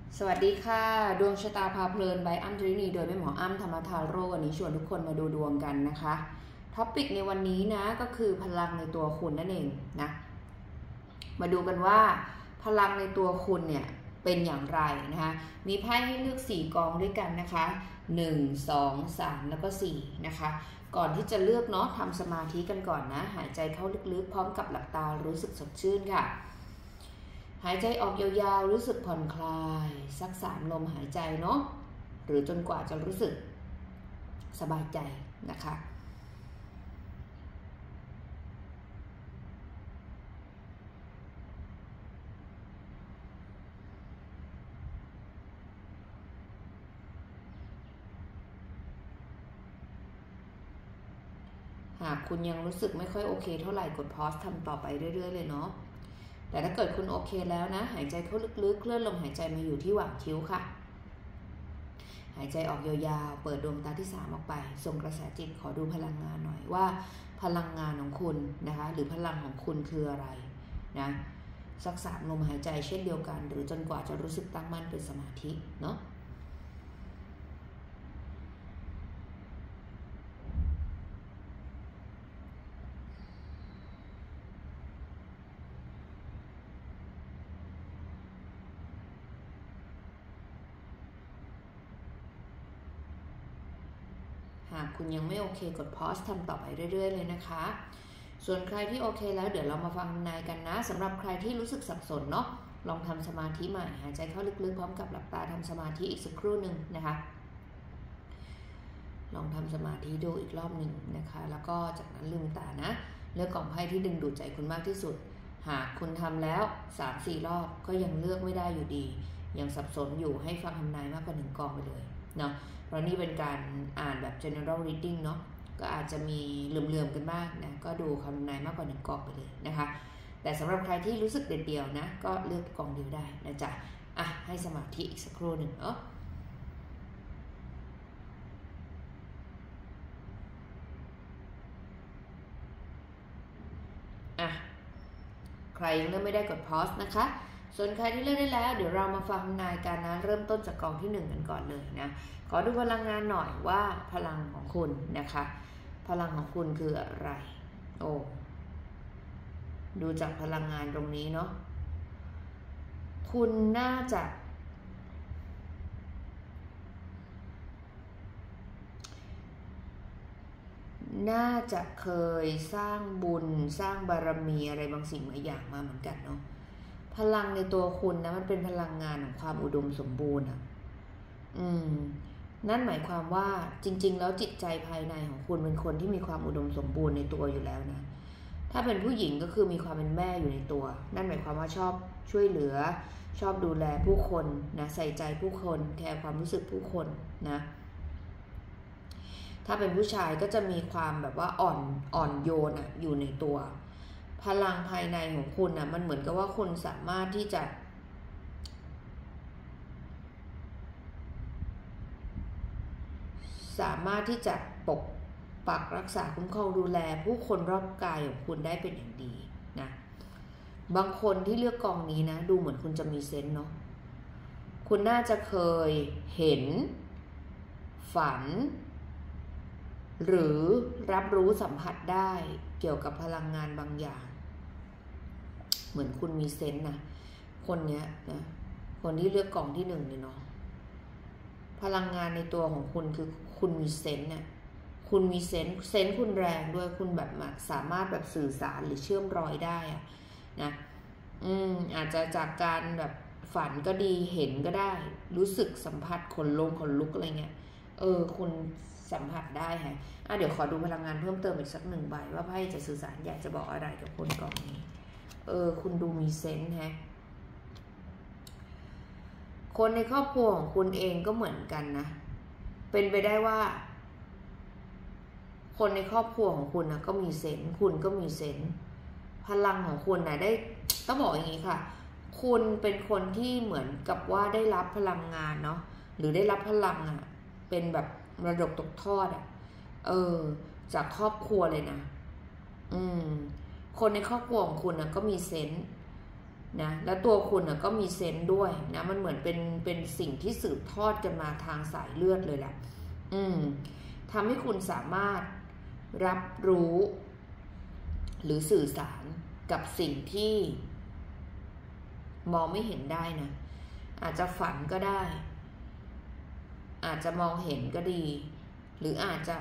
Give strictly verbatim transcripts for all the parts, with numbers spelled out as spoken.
สวัสดีค่ะดวงชะตาพาเพลินใบอ้ำจรินีโดยแม่หมออ้ำธรรมทาโร่วันนี้ชวนทุกคนมาดูดวงกันนะคะท็อปิกในวันนี้นะก็คือพลังในตัวคุณนั่นเองนะมาดูกันว่าพลังในตัวคุณเนี่ยเป็นอย่างไรนะคะมีไพ่ให้เลือกสี่กองด้วยกันนะคะหนึ่ง สอง สามแล้วก็สี่นะคะก่อนที่จะเลือกเนาะทำสมาธิกันก่อนนะหายใจเข้าลึกๆพร้อมกับหลับตารู้สึกสดชื่นค่ะหายใจออกยาวๆรู้สึกผ่อนคลายสักสามลมหายใจเนาะหรือจนกว่าจะรู้สึกสบายใจนะคะหากคุณยังรู้สึกไม่ค่อยโอเคเท่าไหร่กดพอสทำต่อไปเรื่อยๆเลยเนาะแต่ถ้าเกิดคุณโอเคแล้วนะหายใจเข้าลึกๆเคลื่อนลมหายใจมาอยู่ที่หว่างคิ้วค่ะหายใจออกยาวๆเปิดดวงตาที่สามออกไปส่งกระแสจิตขอดูพลังงานหน่อยว่าพลังงานของคุณนะคะหรือพลังของคุณคืออะไรนะสักสามลมหายใจเช่นเดียวกันหรือจนกว่าจะรู้สึกตั้งมั่นเป็นสมาธิเนาะหากคุณยังไม่โอเคกดพอสทำต่อไปเรื่อยๆเลยนะคะส่วนใครที่โอเคแล้วเดี๋ยวเรามาฟังนายกันนะสำหรับใครที่รู้สึกสับสนเนาะลองทำสมาธิใหม่หายใจเข้าลึกๆพร้อมกับหลับตาทำสมาธิอีกสักครู่หนึ่งนะคะลองทำสมาธิดูอีกรอบหนึ่งนะคะแล้วก็จากนั้นลืมตานะเลือกกล่องไพ่ที่ดึงดูดใจคุณมากที่สุดหากคุณทำแล้ว สามสี่ รอบก็ยังเลือกไม่ได้อยู่ดียังสับสนอยู่ให้ฟังทำนายมากกว่าหนึ่งกองไปเลยเนาะเพราะนี่เป็นการอ่านแบบ general reading เนาะก็อาจจะมีเหลื่อมๆกันบ้างนะก็ดูคำทำนายมากกว่าหนึ่งกองไปเลยนะคะแต่สำหรับใครที่รู้สึกเด็ดเดี่ยวนะก็เลือกกองเดียวได้นะจ๊ะอ่ะให้สมาธิอีกสักครู่หนึ่งเนาะอ่ะใครยังเลือกไม่ได้กดพอสนะคะส่วนใครที่เลือกได้แล้วเดี๋ยวเรามาฟังทำนายกันนะเริ่มต้นจากกองที่หนึ่งกันก่อนเลยนะขอดูพลังงานหน่อยว่าพลังของคุณนะคะพลังของคุณคืออะไรโอ้ดูจากพลังงานตรงนี้เนาะคุณน่าจะน่าจะเคยสร้างบุญสร้างบารมีอะไรบางสิ่งบางอย่างมาเหมือนกันเนาะพลังในตัวคุณนะมันเป็นพลังงานของความอุดมสมบูรณ์อ่ะอืมนั่นหมายความว่าจริงๆแล้วจิตใจภายในของคุณเป็นคนที่มีความอุดมสมบูรณ์ในตัวอยู่แล้วนะถ้าเป็นผู้หญิงก็คือมีความเป็นแม่อยู่ในตัวนั่นหมายความว่าชอบช่วยเหลือชอบดูแลผู้คนนะใส่ใจผู้คนแคร์ความรู้สึกผู้คนนะถ้าเป็นผู้ชายก็จะมีความแบบว่าอ่อนอ่อนโยนอะอยู่ในตัวพลังภายในของคุณนะมันเหมือนกับว่าคุณสามารถที่จะสามารถที่จะปกปักรักษาคุ้มครองดูแลผู้คนรอบกายของคุณได้เป็นอย่างดีนะบางคนที่เลือกกองนี้นะดูเหมือนคุณจะมีเซนส์เนาะคุณน่าจะเคยเห็นฝันหรือรับรู้สัมผัสได้เกี่ยวกับพลังงานบางอย่างเหมือนคุณมีเซนส์นะคนเนี้ยนะคนที่เลือกกองที่หนึ่งเนี่ยเนาะพลังงานในตัวของคุณคือคุณมีเซนส์เนี่ยคุณมีเซนส์เซนส์คุณแรงด้วยคุณแบบสามารถแบบสื่อสารหรือเชื่อมรอยได้อะนะอืมอาจจะจากการแบบฝันก็ดีเห็นก็ได้รู้สึกสัมผัสขนลงขนลุกอะไรเงี้ยเออคุณสัมผัสได้ฮะอ่ะเดี๋ยวขอดูพลังงานเพิ่มเติมอีกสักหนึ่งใบว่าไพ่จะสื่อสารอยากจะบอกอะไรกับคนกองนี้เออคุณดูมีเซนส์ฮะคนในครอบครัวของคุณเองก็เหมือนกันนะเป็นไปได้ว่าคนในครอบครัวของคุณนะก็มีเซนส์คุณก็มีเซนส์พลังของคุณนะได้ต้องบอกอย่างนี้ค่ะคุณเป็นคนที่เหมือนกับว่าได้รับพลังงานเนาะหรือได้รับพลังอ่ะเป็นแบบมรดกตกทอดอ่ะเออจากครอบครัวเลยนะอืมคนในครอบครัวของคุณนะก็มีเซนส์นะแล้วตัวคุณนะก็มีเซนส์ด้วยนะมันเหมือนเป็นเป็นสิ่งที่สืบทอดกันมาทางสายเลือดเลยแหละอืมทำให้คุณสามารถรับรู้หรือสื่อสารกับสิ่งที่มองไม่เห็นได้นะอาจจะฝันก็ได้อาจจะมองเห็นก็ดีหรืออาจจะ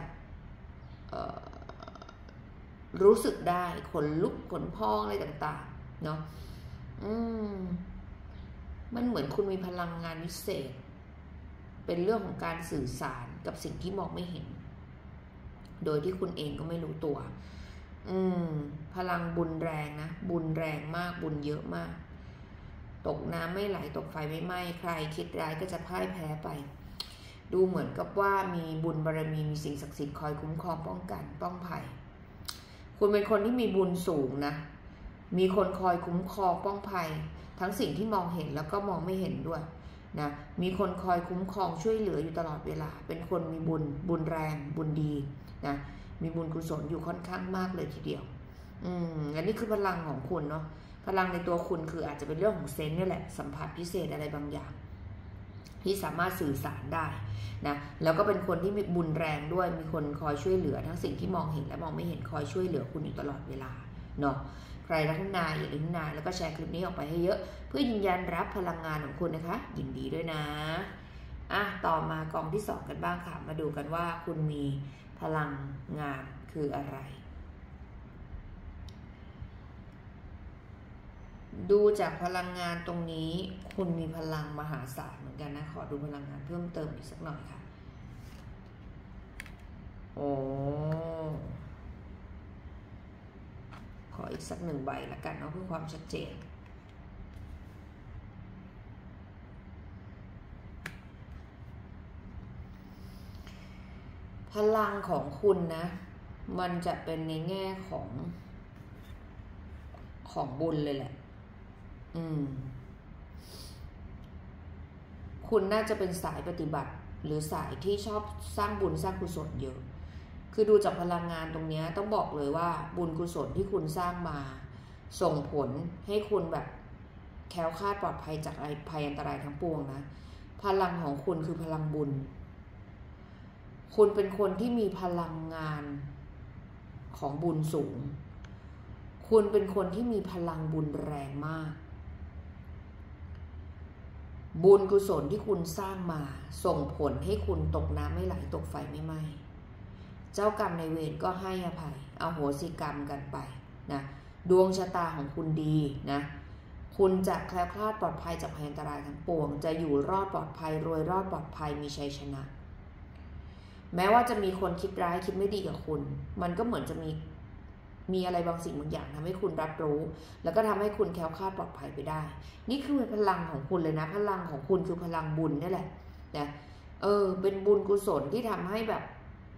รู้สึกได้ขนลุกขนพองอะไรต่างๆเนาะอืมมันเหมือนคุณมีพลังงานวิเศษเป็นเรื่องของการสื่อสารกับสิ่งที่มองไม่เห็นโดยที่คุณเองก็ไม่รู้ตัวอืมพลังบุญแรงนะบุญแรงมากบุญเยอะมากตกน้ำไม่ไหลตกไฟไม่ไหม้ใครคิดร้ายก็จะพ่ายแพ้ไปดูเหมือนกับว่ามีบุญบารมีมีสิ่งศักดิ์สิทธิ์คอยคุ้มครองป้องกันป้องภัยคุณเป็นคนที่มีบุญสูงนะมีคนคอยคุ้มครองป้องภัยทั้งสิ่งที่มองเห็นแล้วก็มองไม่เห็นด้วยนะมีคนคอยคุ้มครองช่วยเหลืออยู่ตลอดเวลาเป็นคนมีบุญบุญแรงบุญดีนะมีบุญกุศลอยู่ค่อนข้างมากเลยทีเดียวอืมอันนี้คือพลังของคุณเนาะพลังในตัวคุณคืออาจจะเป็นเรื่องของเซนส์นี่แหละสัมผัสพิเศษอะไรบางอย่างที่สามารถสื่อสารได้นะแล้วก็เป็นคนที่มีบุญแรงด้วยมีคนคอยช่วยเหลือทั้งสิ่งที่มองเห็นและมองไม่เห็นคอยช่วยเหลือคุณอยู่ตลอดเวลาเนาะใครรักนายอย่าลืมนายแล้วก็แชร์คลิปนี้ออกไปให้เยอะเพื่อยืนยันรับพลังงานของคุณนะคะยินดีด้วยนะอ่ะต่อมากองที่สองกันบ้างค่ะมาดูกันว่าคุณมีพลังงานคืออะไรดูจากพลังงานตรงนี้คุณมีพลังมหาศาลเหมือนกันนะขอดูพลังงานเพิ่มเติมอีกสักหน่อยค่ะโอ้ขออีกสักหนึ่งใบละกันเนาะเพื่อความชัดเจนพลังของคุณนะมันจะเป็นในแง่ของของบุญเลยแหละอืมคุณน่าจะเป็นสายปฏิบัติหรือสายที่ชอบสร้างบุญสร้างกุศลเยอะคือดูจากพลังงานตรงนี้ต้องบอกเลยว่าบุญกุศลที่คุณสร้างมาส่งผลให้คุณแบบแคล้วคลาดปลอดภัยจากภัยอันตรายทั้งปวงนะพลังของคุณคือพลังบุญคุณเป็นคนที่มีพลังงานของบุญสูงคุณเป็นคนที่มีพลังบุญแรงมากบุญกุศลที่คุณสร้างมาส่งผลให้คุณตกน้ำไม่ไหลตกไฟไม่ไหม้เจ้ากรรมในเวรก็ให้อภัยอโหสิกรรมกันไปนะดวงชะตาของคุณดีนะคุณจะแคล้วคลาดปลอดภัยจากภัยอันตรายทั้งปวงจะอยู่รอดปลอดภัยรวยรอดปลอดภัยมีชัยชนะแม้ว่าจะมีคนคิดร้ายคิดไม่ดีกับคุณมันก็เหมือนจะมีมีอะไรบางสิ่งบางอย่างทำให้คุณรับรู้แล้วก็ทำให้คุณแคล้วคลาดปลอดภัยไปได้นี่คือพลังของคุณเลยนะพลังของคุณคือพลังบุญนี่แหละนะเออเป็นบุญกุศลที่ทำให้แบบ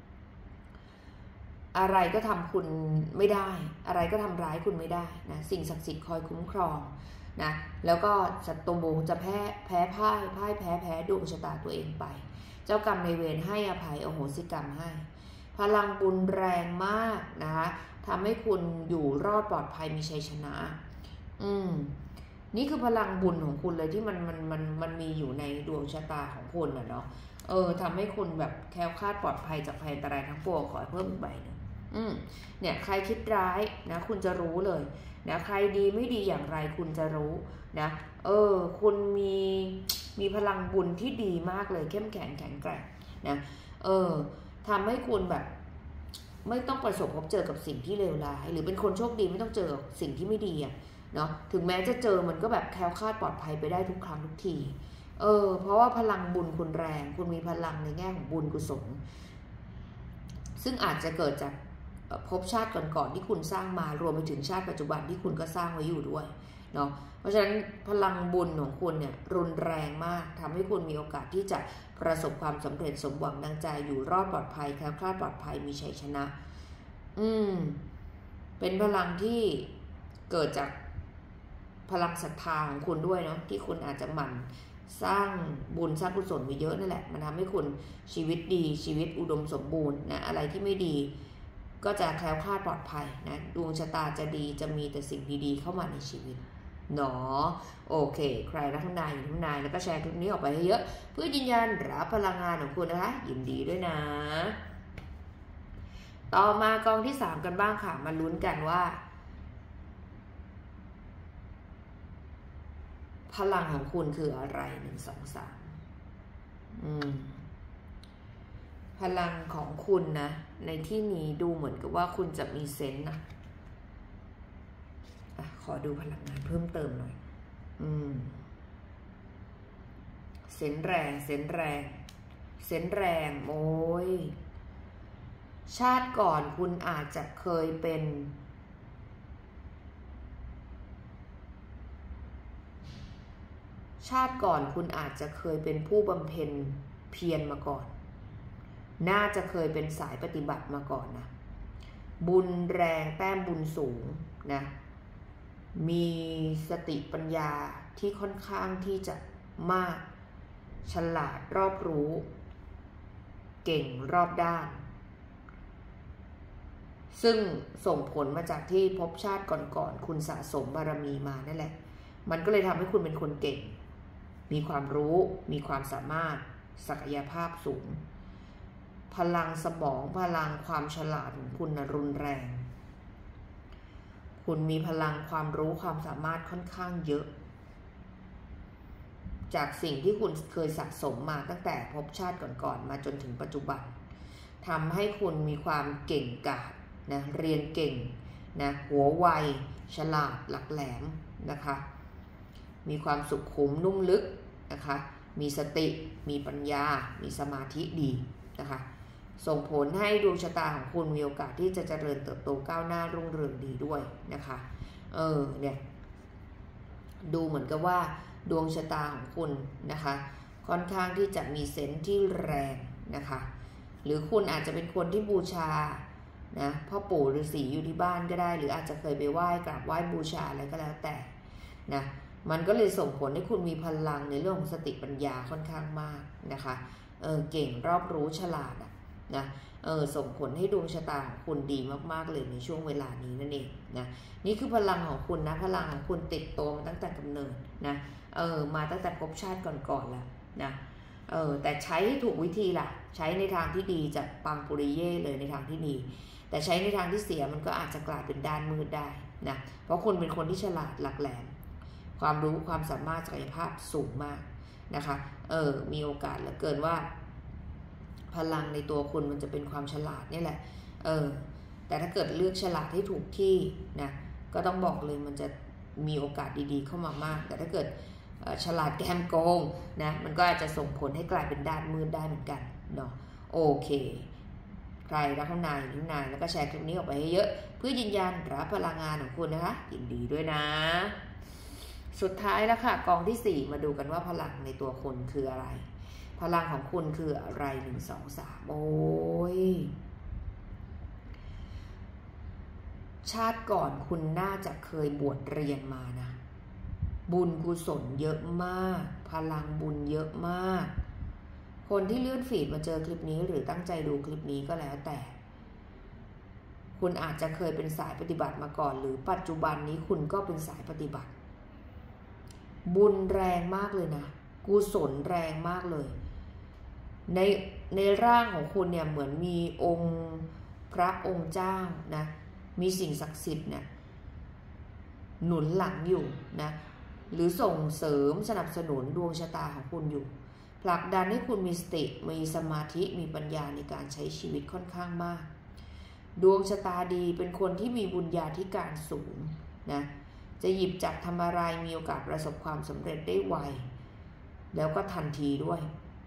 อะไรก็ทำคุณไม่ได้อะไรก็ทำร้ายคุณไม่ได้นะสิ่งศักดิ์สิทธิ์คอยคุ้มครองนะแล้วก็ศัตรูจะแพ้แพ้พ่ายพ่ายแพ้แพ้ดวงชะตาตัวเองไปเจ้ากรรมในเวรให้อภัยอโหสิกรรมให้พลังบุญแรงมากนะคะทำให้คุณอยู่รอดปลอดภัยมีชัยชนะอืมนี่คือพลังบุญของคุณเลยที่มันมันมันมันมีอยู่ในดวงชะตาของคุณน่ะเนาะเออทำให้คุณแบบแคล้วคลาดปลอดภัยจากภัยอันตรายทั้งปวงขอเพิ่มอีกใบหนึ่งอืมเนี่ยใครคิดร้ายนะคุณจะรู้เลยนะใครดีไม่ดีอย่างไรคุณจะรู้นะเออคุณมีมีพลังบุญที่ดีมากเลยเข้มแข็งแข็งแกร่งนะเออทำให้คุณแบบไม่ต้องประสบพบเจอกับสิ่งที่เลวร้ายหรือเป็นคนโชคดีไม่ต้องเจอสิ่งที่ไม่ดีอ่ะเนาะถึงแม้จะเจอมันก็แบบแคล้วคลาดปลอดภัยไปได้ทุกครั้งทุกทีเออเพราะว่าพลังบุญคุณแรงคุณมีพลังในแง่ของบุญกุศลซึ่งอาจจะเกิดจากภพชาติก่อนๆที่คุณสร้างมารวมไปถึงชาติปัจจุบันที่คุณก็สร้างไว้อยู่ด้วยเนาะเพราะฉะนั้นพลังบุญของคุณเนี่ยรุนแรงมากทำให้คุณมีโอกาสที่จะประสบความสำเร็จสมหวังดังใจอยู่รอดปลอดภัยแคล้วคลาดปลอดภัยมีชัยชนะอืมเป็นพลังที่เกิดจากพลังศรัทธาของคุณด้วยเนาะที่คุณอาจจะหมั่นสร้างบุญสร้างกุศลไปเยอะนั่นแหละมันทำให้คุณชีวิตดีชีวิตอุดมสมบูรณ์นะอะไรที่ไม่ดีก็จะแคล้วคลาดปลอดภัยนะดวงชะตาจะดีจะมีแต่สิ่งดีๆเข้ามาในชีวิตหนอโอเคใครรักทำนายอยู่ทำนายแล้วก็แชร์คลิปนี้ออกไปให้เยอะเพื่อยืนยันรับพลังงานของคุณนะคะยินดีด้วยนะต่อมากองที่สามกันบ้างค่ะมาลุ้นกันว่าพลังของคุณคืออะไรหนึ่งสองสามอืมพลังของคุณนะในที่นี้ดูเหมือนกับว่าคุณจะมีเซนส์นะอะขอดูพลังงานเพิ่มเติมหน่อยอืมเซนส์แรงเซนส์แรงเซนส์แรงโอ้ยชาติก่อนคุณอาจจะเคยเป็นชาติก่อนคุณอาจจะเคยเป็นผู้บำเพ็ญเพียรมาก่อนน่าจะเคยเป็นสายปฏิบัติมาก่อนนะบุญแรงแต้มบุญสูงนะมีสติปัญญาที่ค่อนข้างที่จะมากฉลาดรอบรู้เก่งรอบด้านซึ่งส่งผลมาจากที่ภพชาติก่อนๆคุณสะสมบารมีมานั่นแหละมันก็เลยทำให้คุณเป็นคนเก่งมีความรู้มีความสามารถศักยภาพสูงพลังสมองพลังความฉลาดของคุณรุนแรงคุณมีพลังความรู้ความสามารถค่อนข้างเยอะจากสิ่งที่คุณเคยสะสมมาตั้งแต่ภพชาติก่อนๆมาจนถึงปัจจุบันทำให้คุณมีความเก่งกาจนะเรียนเก่งนะหัวไวฉลาดหลักแหลมนะคะมีความสุขุมนุ่มลึกนะคะมีสติมีปัญญามีสมาธิดีนะคะส่งผลให้ดวงชะตาของคุณมีโอกาสที่จะเจริญเติบโตก้าวหน้ารุ่งเรืองดีด้วยนะคะเออเนี่ยดูเหมือนกับว่าดวงชะตาของคุณนะคะค่อนข้างที่จะมีเซนส์ที่แรงนะคะหรือคุณอาจจะเป็นคนที่บูชานะพ่อปู่ฤาษีอยู่ที่บ้านก็ได้หรืออาจจะเคยไปไหว้กราบไหว้บูชาอะไรก็แล้วแต่นะมันก็เลยส่งผลให้คุณมีพลังในเรื่องของสติปัญญาค่อนข้างมากนะคะเออเก่งรอบรู้ฉลาดอะนะเออส่งผลให้ดวงชะตาของคุณดีมากๆเลยในช่วงเวลานี้นั่นเองนะนี่คือพลังของคุณนะพลังของคุณติดโตมาตั้งแต่กำเนิดนะเออมาตั้งแต่ภพชาติก่อนๆแล้วนะเออแต่ใช้ให้ถูกวิธีล่ะใช้ในทางที่ดีจะปังปุริเย่เลยในทางที่ดีแต่ใช้ในทางที่เสียมันก็อาจจะกลายเป็นด้านมืดได้นะเพราะคุณเป็นคนที่ฉลาดหลักแหลมความรู้ความสามารถศักยภาพสูงมากนะคะเออมีโอกาสเหลือเกินว่าพลังในตัวคุณมันจะเป็นความฉลาดนี่แหละเออแต่ถ้าเกิดเลือกฉลาดให้ถูกที่นะก็ต้องบอกเลยมันจะมีโอกาสดีๆเข้ามามากแต่ถ้าเกิดฉลาดแกมโกงนะมันก็อาจจะส่งผลให้กลายเป็นด้านมืดได้เหมือนกันเนาะโอเคใครรักทำนายทำนายแล้วก็แชร์คลิปนี้ออกไปให้เยอะเพื่อยืนยันรับพลังงานของคุณนะคะยินดีด้วยนะสุดท้ายแล้วค่ะกองที่สี่มาดูกันว่าพลังในตัวคุณคืออะไรพลังของคุณคืออะไรหนึ่งสองสามโอ้ยชาติก่อนคุณน่าจะเคยบวชเรียนมานะบุญกุศลเยอะมากพลังบุญเยอะมากคนที่เลื่อนฟีดมาเจอคลิปนี้หรือตั้งใจดูคลิปนี้ก็แล้วแต่คุณอาจจะเคยเป็นสายปฏิบัติมาก่อนหรือปัจจุบันนี้คุณก็เป็นสายปฏิบัติบุญแรงมากเลยนะกุศลแรงมากเลยในในร่างของคุณเนี่ยเหมือนมีองค์พระองค์เจ้านะมีสิ่งศักดิ์สิทธิ์เนี่ยหนุนหลังอยู่นะหรือส่งเสริมสนับสนุนดวงชะตาของคุณอยู่ผลักดันให้คุณมีสติมีสมาธิมีปัญญาในการใช้ชีวิตค่อนข้างมากดวงชะตาดีเป็นคนที่มีบุญญาธิการสูงนะจะหยิบจับทำอะไรมีโอกาสประสบความสำเร็จได้ไวแล้วก็ทันทีด้วย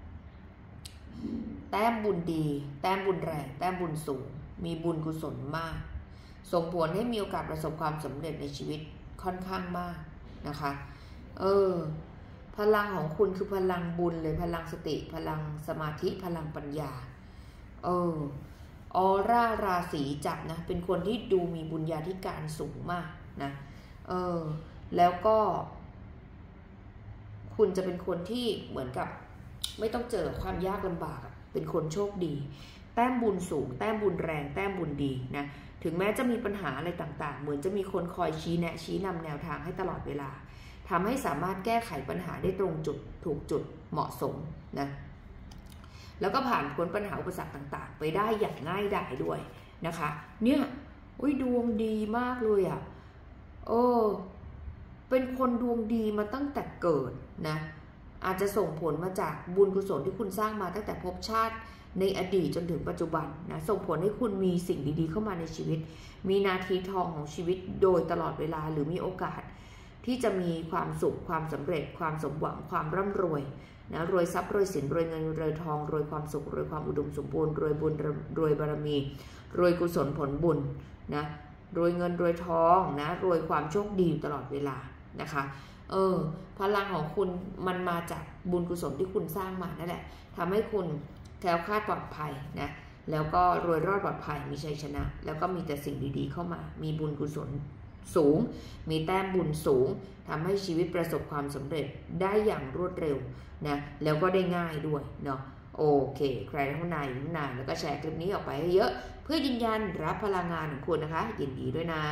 แต้มบุญดีแต้มบุญแรงแต้มบุญสูงมีบุญกุศลมากส่งผลให้มีโอกาสประสบความสำเร็จในชีวิตค่อนข้างมากนะคะเออพลังของคุณคือพลังบุญเลยพลังสติพลังสมาธิพลังปัญญาเออออร่าราศีจับนะเป็นคนที่ดูมีบุญญาธิการสูงมากนะเออแล้วก็คุณจะเป็นคนที่เหมือนกับไม่ต้องเจอความยากลำบากเป็นคนโชคดีแต้มบุญสูงแต้มบุญแรงแต้มบุญดีนะถึงแม้จะมีปัญหาอะไรต่างๆเหมือนจะมีคนคอยชี้แนะชี้นำแนวทางให้ตลอดเวลาทำให้สามารถแก้ไขปัญหาได้ตรงจุดถูกจุดเหมาะสมนะแล้วก็ผ่านพ้นปัญหาอุปสรรคต่างๆไปได้อย่างง่ายดายด้วยนะคะเนี่ยอุ้ยดวงดีมากเลยอ่ะโอ้เป็นคนดวงดีมาตั้งแต่เกิดนะอาจจะส่งผลมาจากบุญกุศลที่คุณสร้างมาตั้งแต่ภพชาติในอดีตจนถึงปัจจุบันนะส่งผลให้คุณมีสิ่งดีๆเข้ามาในชีวิตมีนาทีทองของชีวิตโดยตลอดเวลาหรือมีโอกาสที่จะมีความสุขความสำเร็จความสมหวังความร่ำรวยนะรวยทรัพย์รวยสินรวยเงินรวยทองรวยความสุขรวยความอุดมสมบูรณ์รวยบุญรวยบารมีรวยกุศลผลบุญนะรวยเงินรวยทองนะรวยความโชคดีตลอดเวลานะคะเออพลังของคุณมันมาจากบุญกุศลที่คุณสร้างมานั่นแหละทำให้คุณแคล้วคลาดปลอดภัยนะแล้วก็รวยรอดปลอดภัยมีชัยชนะแล้วก็มีแต่สิ่งดีๆเข้ามามีบุญกุศลสูงมีแต้มบุญสูงทำให้ชีวิตประสบความสำเร็จได้อย่างรวดเร็วนะแล้วก็ได้ง่ายด้วยเนาะโอเคใครทั้งนายทั้งนายแล้วก็แชร์คลิปนี้ออกไปให้เยอะเพื่อยืนยันรับพลังงานของคุณนะคะยินดีด้วยนะ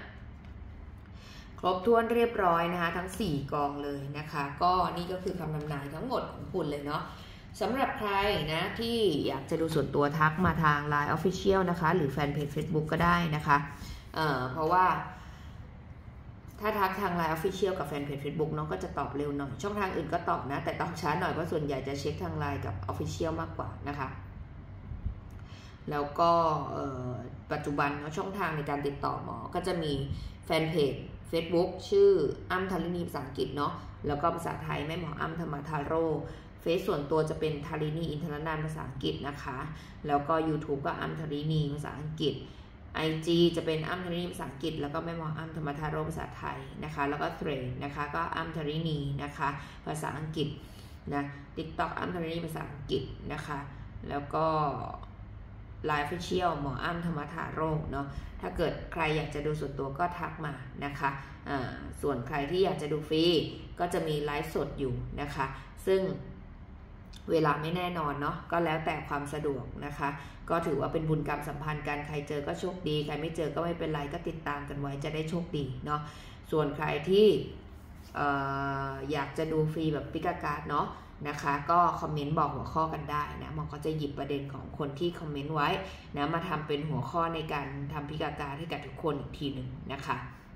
ครบถ้วนเรียบร้อยนะคะทั้งสี่กองเลยนะคะก็นี่ก็คือคำนำนายทั้งหมดของคุณเลยเนาะสำหรับใครนะที่อยากจะดูส่วนตัวทักมาทาง ไลน์ Official นะคะหรือแฟนเพจ Facebook ก็ได้นะคะเอ่อเพราะว่าถ้าทักทาง ไลน์ Official กับแฟนเพจ Facebook น้องก็จะตอบเร็วหน่อยช่องทางอื่นก็ตอบนะแต่ตอบช้าหน่อยเพราะส่วนใหญ่จะเช็คทาง ไลน์ กับ Official มากกว่านะคะแล้วก็ปัจจุบันช่องทางในการติดต่อหมอก็จะมีแฟนเพจ Facebook ชื่ออ้ำธารินีภาษาอังกฤษเนาะแล้วก็ภาษาไทยแม่หมออ้ำธรรมทาโร่เฟซส่วนตัวจะเป็นธารินีอินทรนันท์ภาษาอังกฤษนะคะแล้วก็ YouTube ก็อ้ำธารินีภาษาอังกฤษ ไอ จี จะเป็นอ้ำธารินีภาษาอังกฤษแล้วก็แม่หมออ้ำธรรมทาโร่ภาษาไทยนะคะแล้วก็เทรดนะคะก็อ้ำธารินีนะคะภาษาอังกฤษนะ TikTok อ้ำธารินีภาษาอังกฤษนะคะแล้วก็ ไลน์ Official หมออ้ำธรรมทาโร่เนาะถ้าเกิดใครอยากจะดูส่วนตัวก็ทักมานะคะอ่าส่วนใครที่อยากจะดูฟรีก็จะมีไลฟ์สดอยู่นะคะซึ่งเวลาไม่แน่นอนเนาะก็แล้วแต่ความสะดวกนะคะก็ถือว่าเป็นบุญกรรมสัมพันธ์กันใครเจอก็โชคดีใครไม่เจอก็ไม่เป็นไรก็ติดตามกันไว้จะได้โชคดีเนาะส่วนใครที่เอ่ออยากจะดูฟรีแบบปิกาการ์ดเนาะนะคะก็คอมเมนต์บอกหัวข้อกันได้นะหมอก็จะหยิบประเด็นของคนที่คอมเมนต์ไว้นะมาทำเป็นหัวข้อในการทำพิกาการ์ดให้กับทุกคนอีกทีหนึ่งนะคะ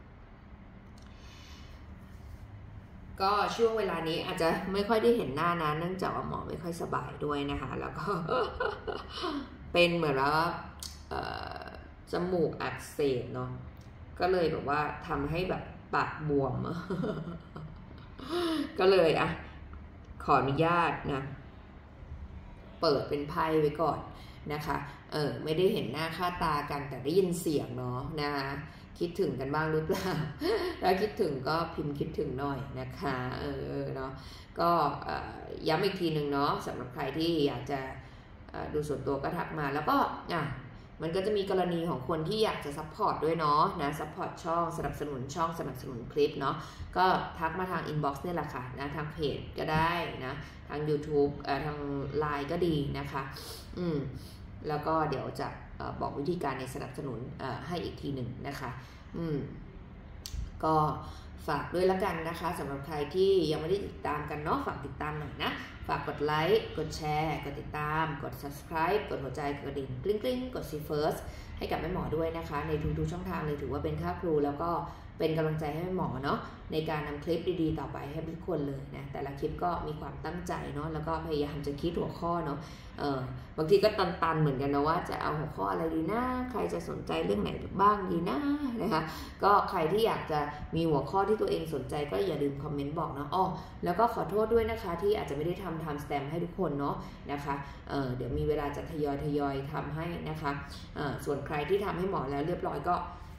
ก็ช่วงเวลานี้อาจจะไม่ค่อยได้เห็นหน้านะเนื่องจากว่าหมอไม่ค่อยสบายด้วยนะคะแล้วก็ เป็นเหมือนว่าจมูกอักเสบเนาะก็เลยแบบว่าทำให้แบบปากบวม ก็เลยอ่ะขออนุญาตนะเปิดเป็นไพ่ไว้ก่อนนะคะเออไม่ได้เห็นหน้าค่าตากันแต่ได้ยินเสียงเนาะนะคะคิดถึงกันบ้างหรือเปล่าถ้าคิดถึงก็พิมพ์คิดถึงหน่อยนะคะเออเนาะก็ย้ำอีกทีหนึ่งเนาะสำหรับใครที่อยากจะดูส่วนตัวก็ทักมาแล้วก็อ่ะมันก็จะมีกรณีของคนที่อยากจะซัพพอร์ตด้วยเนาะนะซัพพอร์ตช่องสนับสนุนช่องสนับสนุนคลิปเนาะก็ทักมาทางอินบ็อกซ์นี่แหละค่ะนะทางเพจก็ได้นะทาง YouTube เอ่อทาง ไลน์ ก็ดีนะคะอืมแล้วก็เดี๋ยวจะบอกวิธีการในสนับสนุนให้อีกทีหนึ่งนะคะอืมก็ฝากด้วยละกันนะคะสำหรับใครที่ยังไม่ได้ติดตามกันเนาะฝากติดตามหน่อยนะฝากกดไลค์กดแชร์กดติดตามกด Subscribe กดหัวใจกดกระดิ่งกริ๊งกริ๊งกด See First ให้กับแม่หมอด้วยนะคะในทุกๆช่องทางเลยถือว่าเป็นค่าครูแล้วก็เป็นกำลังใจให้แม่หมอเนาะในการนำคลิปดีๆต่อไปให้ทุกคนเลยนะแต่ละคลิปก็มีความตั้งใจเนาะแล้วก็พยายามจะคิดหัวข้อเนาะเออบางทีก็ตันๆเหมือนกันนะว่าจะเอาหัวข้ออะไรดีนะใครจะสนใจเรื่องไหนบ้างดีนะนะคะก็ใครที่อยากจะมีหัวข้อที่ตัวเองสนใจก็อย่าลืมคอมเมนต์บอกนะอ้อแล้วก็ขอโทษด้วยนะคะที่อาจจะไม่ได้ทำไทม์สแตมป์ให้ทุกคนเนาะนะคะเออเดี๋ยวมีเวลาจะทยอยทยอยทำให้นะคะเออส่วนใครที่ทำให้หมอแล้วเรียบร้อยก็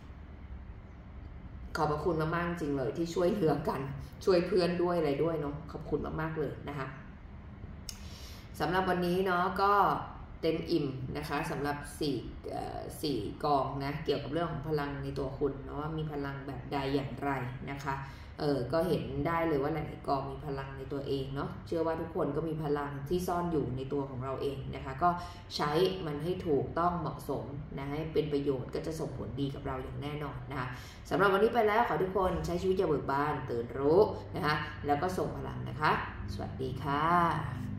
ขอบพระคุณมากๆจริงเลยที่ช่วยเหลือกันช่วยเพื่อนด้วยอะไรด้วยเนาะขอบคุณมากๆเลยนะคะสำหรับวันนี้เนาะก็เต็มอิ่มนะคะสำหรับสี่เอ่อสี่กองนะเกี่ยวกับเรื่องของพลังในตัวคุณเนาะว่ามีพลังแบบใดอย่างไรนะคะเออก็เห็นได้เลยว่าหลายๆกองมีพลังในตัวเองเนาะเชื่อว่าทุกคนก็มีพลังที่ซ่อนอยู่ในตัวของเราเองนะคะก็ใช้มันให้ถูกต้องเหมาะสมนะให้เป็นประโยชน์ก็จะส่งผลดีกับเราอย่างแน่นอนนะคะสำหรับวันนี้ไปแล้วขอทุกคนใช้ชีวิตอย่างเบิกบานตื่นรู้นะคะแล้วก็ส่งพลังนะคะสวัสดีค่ะ